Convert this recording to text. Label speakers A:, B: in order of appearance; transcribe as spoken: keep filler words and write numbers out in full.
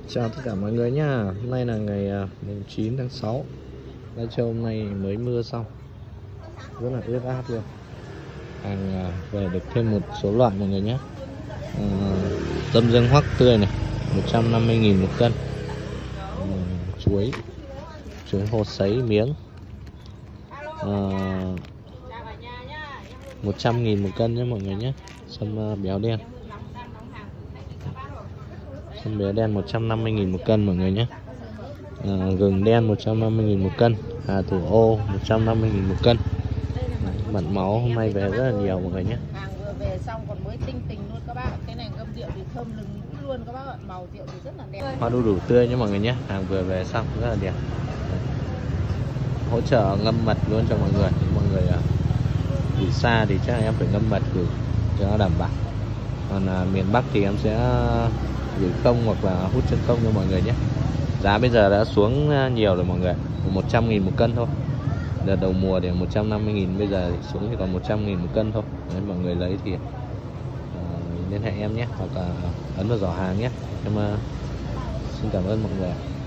A: Chào tất cả mọi người nhá. Hôm nay là ngày mùng chín tháng sáu. Lai Châu hôm nay mới mưa xong, rất là ướt át luôn. Hàng về được thêm một số loại mọi người nhé. à, Tâm dương hoắc tươi này một trăm năm mươi nghìn một cân. à, Chuối Chuối hồ sấy miếng à, một trăm nghìn một cân nhé mọi người nhé. Sâm béo đen Sâm béo đen một trăm năm mươi nghìn một cân mọi người nhé. à, Gừng đen một trăm năm mươi nghìn một cân. Hà thủ ô một trăm năm mươi nghìn một cân. Đấy, mận máu hôm nay về rất là nhiều mọi người nhé.
B: Hàng vừa về xong còn mới tinh tình luôn các bạn. Cái này ngâm rượu thì thơm lừng mũi luôn các bác ạ. Màu rượu thì rất là đẹp.
A: Hoa đu đủ tươi nhé mọi người nhé. Hàng vừa về xong rất là đẹp. Đấy. Hỗ trợ ngâm mật luôn cho mọi người. Mọi người gửi xa thì chắc là em phải ngâm mật gửi cho nó đảm bảo. Còn à, miền Bắc thì em sẽ gửi không hoặc là hút chân không cho mọi người nhé. Giá bây giờ đã xuống nhiều rồi mọi người, một trăm nghìn một cân thôi. Đợt đầu mùa thì một trăm năm mươi nghìn, bây giờ thì xuống thì còn một trăm nghìn một cân thôi. Đấy, mọi người lấy thì uh, liên hệ em nhé, hoặc là ấn vào giỏ hàng nhé. Em uh, xin cảm ơn mọi người.